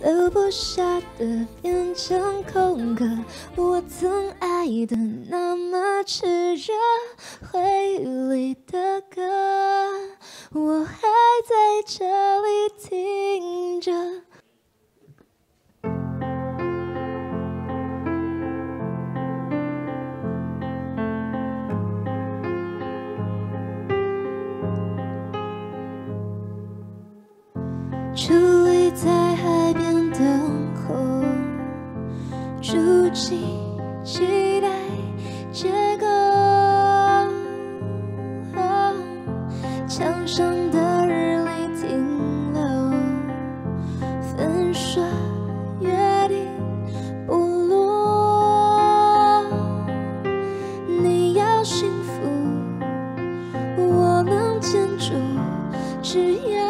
留不下的变成空格。我曾爱的那么炽热，回忆里的歌，我还在这里听着。伫立在海边等候，筑起期待结构。墙上的日历停留，粉刷约定不落。你要幸福，我能牵住，只要。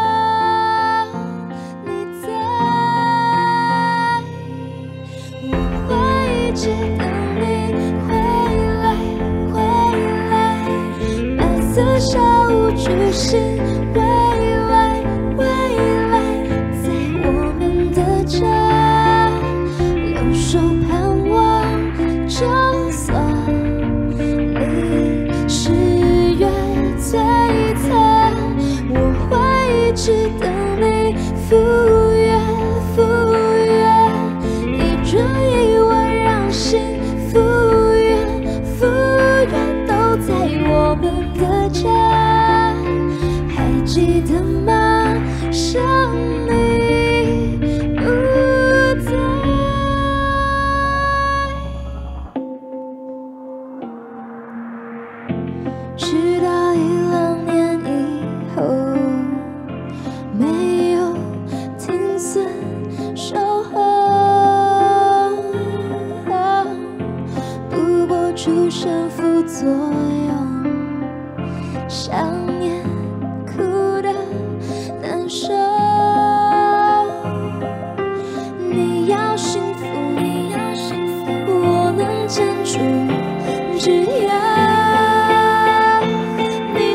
一直等你回来，回来。白色小屋巨星，未来，未来，在我们的家，留守盼望。就算你是月璀璨，我会一直等你赴约，赴约，一转一弯。 幸福远，福远都在我们的家，还记得吗？想你不在，直到1、2年以后，没有停损守候。 出身副作用，想念哭得难受。你要幸福，你要幸福，我能牵住，只要你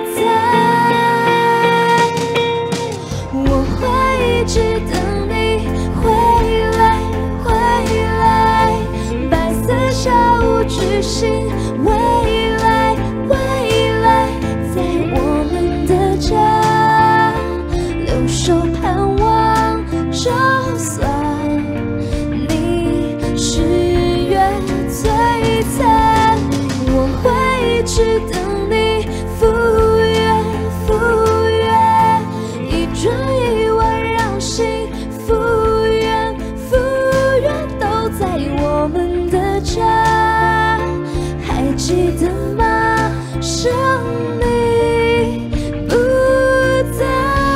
在，我会一直等你回来，回来，白色小屋巨星。 未来，未来，在我们的家，留守盼望。就算你是月璀璨，我会一直等你赴约，赴约，一转一弯，让幸福远，福远都在我们的家。 记得吗？想你不在。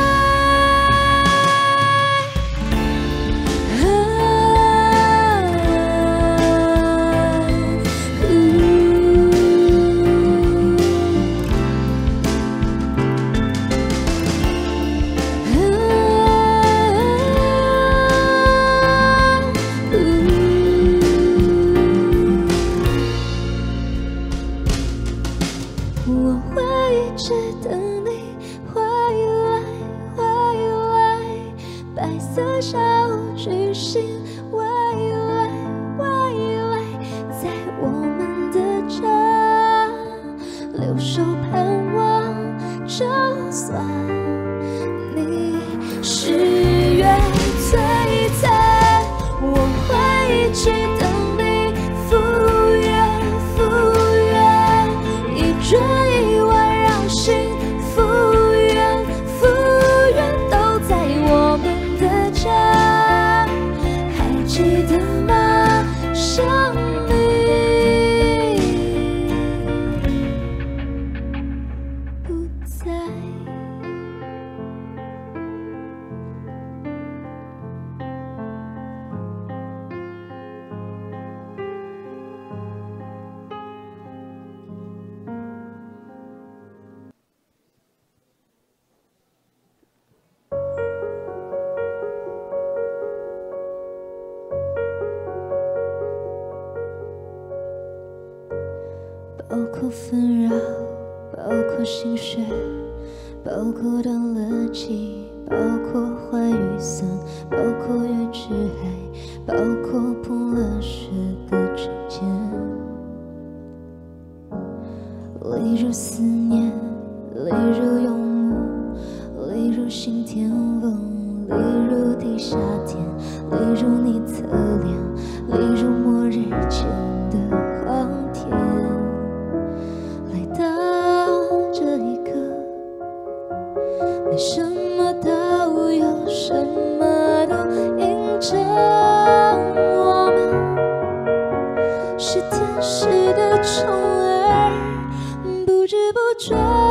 我会一直等你回来，回来，白色小屋巨星，未来，未来，在我们的家，留守盼望。就算你是月璀璨，我会一直等你赴约，赴约，一转。 包括纷扰，包括心血，包括断了气，包括坏与散，包括越包括破了10个指尖，例如思念，例如游牧，例如新天翁，例如地下铁，例如你侧脸，例如末日前的荒天。来到这一刻，没什么都有，什么都映着我们，是天使的宠儿，不知不觉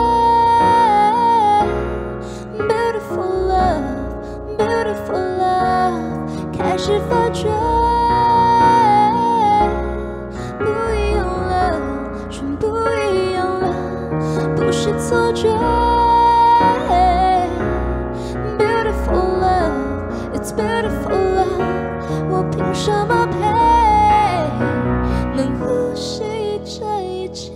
Beautiful love, beautiful love 开始发觉不一样了，全不一样了，不是错觉。Beautiful love, it's beautiful love 我凭什么配能呼吸这一切？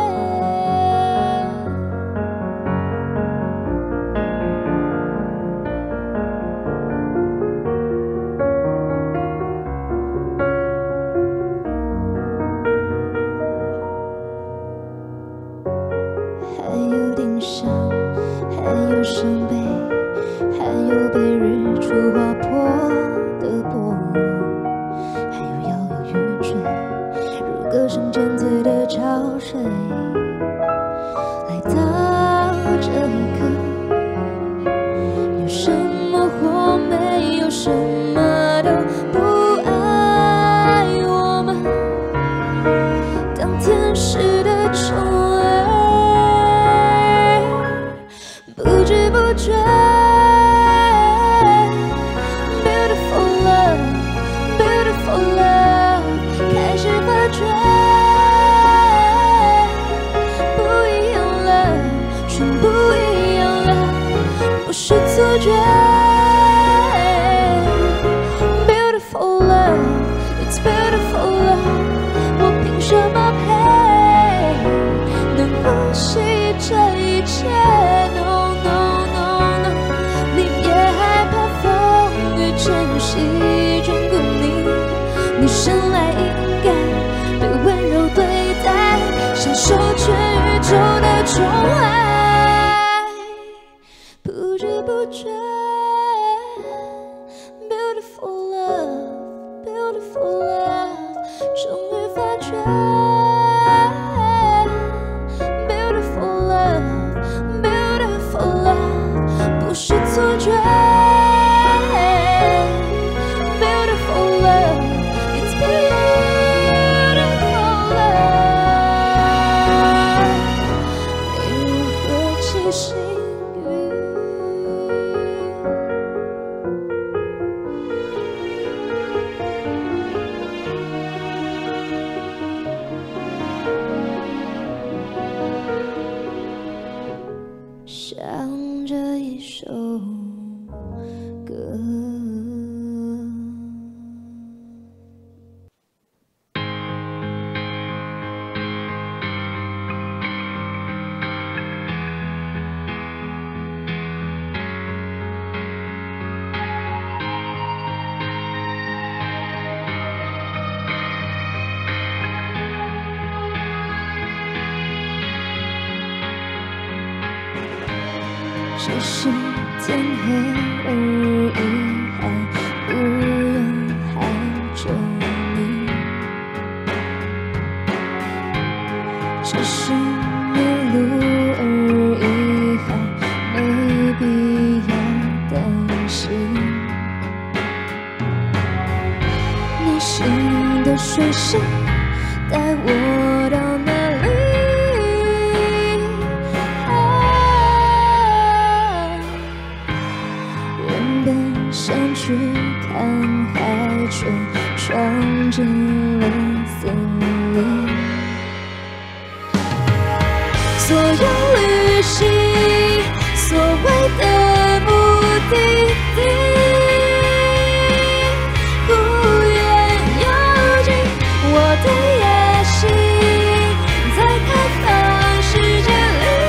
还有丁香，还有伤悲，还有被日出划破的薄雾，还有摇摇欲坠，如歌声渐退的潮水。来到这一刻，有什么或没有什么都不爱我们，当天使的宠儿，不知不觉 Beautiful love, beautiful love 开始发觉不一样了，全不一样了，不是错觉。Beautiful love, it's beautiful love 我凭什么配能呼吸这一切？ No no no no 你别害怕风雨间席卷过你，你生来应该被温柔对待，享受全宇宙的宠爱，不知不觉 Beautiful love, beautiful love 终于发觉 Beautiful love, beautiful love 不是错觉。Beautiful love, it's beautiful love 你如何起心语？像这一首歌。只是天黑而已，还不用喊着你。只是迷路而已，还没必要担心。你心的水星带我到哪里？ 想去看海，却闯进了森林。所有旅行，所谓的目的地，忽远又近，我的野心在开放世界里。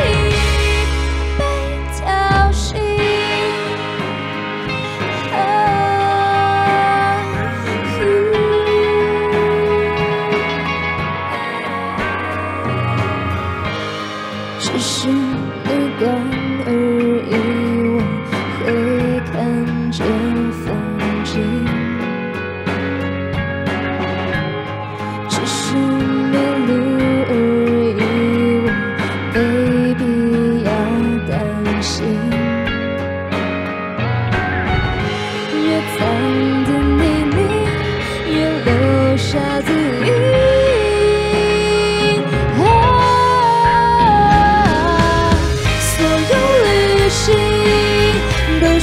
Oh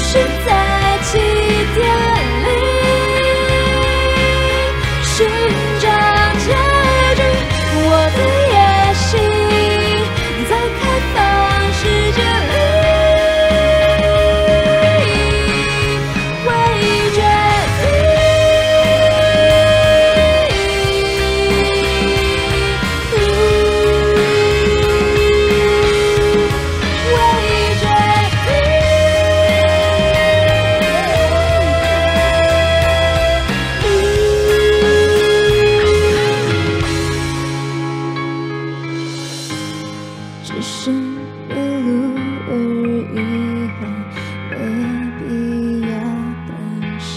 是在起点里寻找结局。我的野心在开放世界里会决定，会决定。只是一路而已，没必要担心。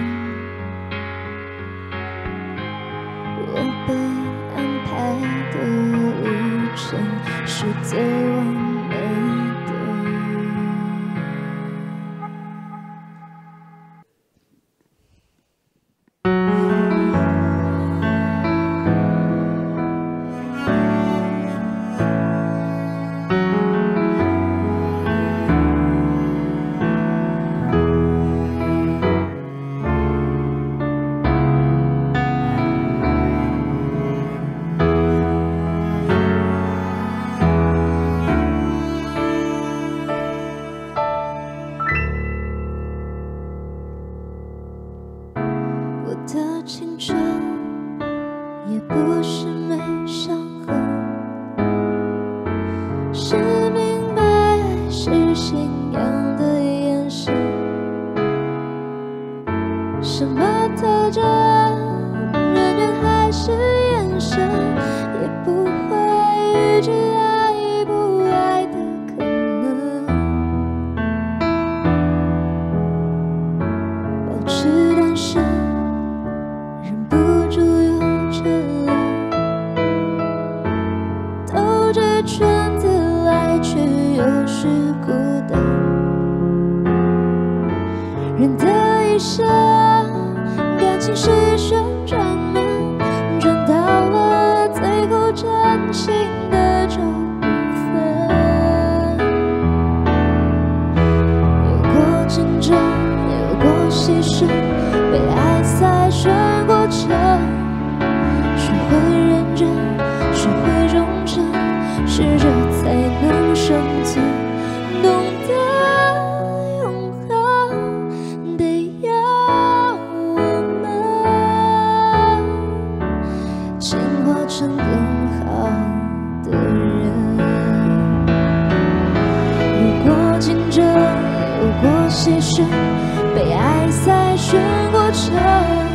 我被安排的旅程是最完美的。我的青春也不是没伤痕，是明白爱是信仰的眼神，什么特征，人缘还是眼神，也不会预知爱不爱的可能，保持单身。忍不住又沉沦，兜着圈子来，却又是孤单。人的一生，感情是旋转门，转到了最后真心的这部分。有过竞争，有过牺牲，被爱筛选过程，学会认真，学会忠诚，适者才能生存。懂得永恒，得要我们进化成更好的人。有过竞争，有过牺牲，被爱筛选过程。